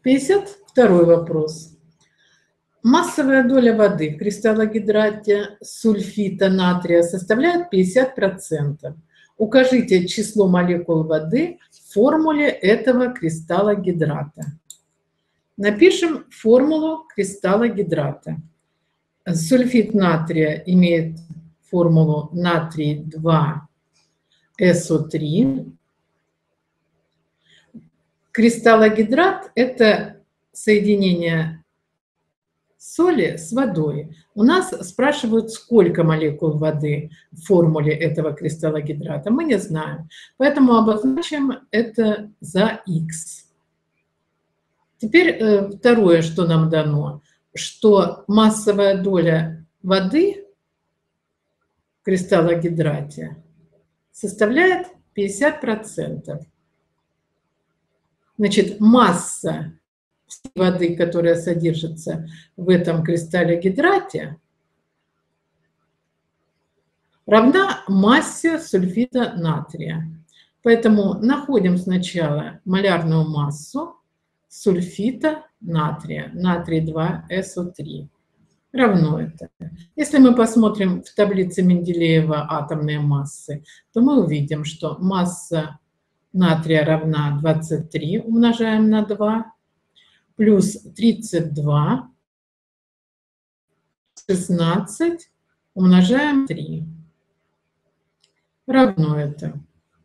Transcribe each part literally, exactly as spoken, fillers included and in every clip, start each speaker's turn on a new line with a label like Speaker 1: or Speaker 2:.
Speaker 1: пятьдесят второй вопрос. Массовая доля воды в кристаллогидрате сульфита натрия составляет пятьдесят процентов. Укажите число молекул воды в формуле этого кристаллогидрата. Напишем формулу кристаллогидрата. Сульфид натрия имеет формулу натрий два эс о три. Кристаллогидрат – это соединение соли с водой. У нас спрашивают, сколько молекул воды в формуле этого кристаллогидрата. Мы не знаем, поэтому обозначим это за х. Теперь э, второе, что нам дано, что массовая доля воды в кристаллогидрате составляет пятьдесят процентов. Значит, масса воды, которая содержится в этом кристаллогидрате, равна массе сульфида натрия. Поэтому находим сначала малярную массу сульфита натрия, натрий два эс о три. Равно это. Если мы посмотрим в таблице Менделеева атомные массы, то мы увидим, что масса натрия равна двадцать три, умножаем на два, плюс тридцать два, шестнадцать, умножаем на три. Равно это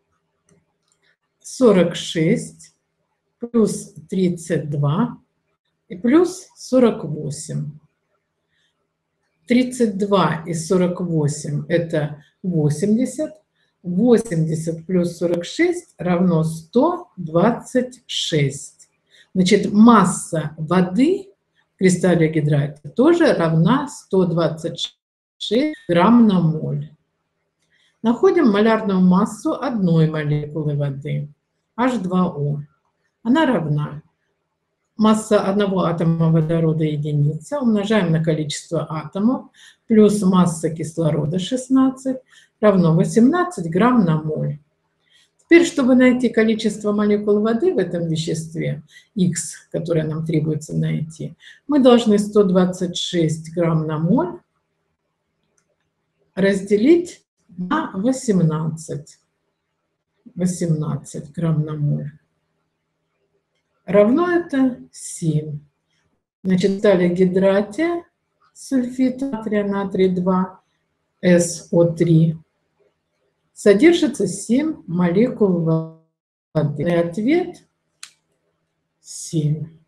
Speaker 1: сорок шесть, плюс тридцать два и плюс сорок восемь. тридцать два и сорок восемь – это восемьдесят. восемьдесят плюс сорок шесть равно сто двадцать шесть. Значит, масса воды в кристаллогидрате тоже равна сто двадцать шесть грамм на моль. Находим малярную массу одной молекулы воды, эйч два о. Она равна. Масса одного атома водорода единица, умножаем на количество атомов, плюс масса кислорода шестнадцать, равно восемнадцать грамм на моль. Теперь, чтобы найти количество молекул воды в этом веществе, Х, которое нам требуется найти, мы должны сто двадцать шесть грамм на моль разделить на восемнадцать. восемнадцать грамм на моль. Равно это семь. Значит, в кристаллогидрате сульфид натрия натрий два эс о три содержится семь молекул воды. И ответ семь.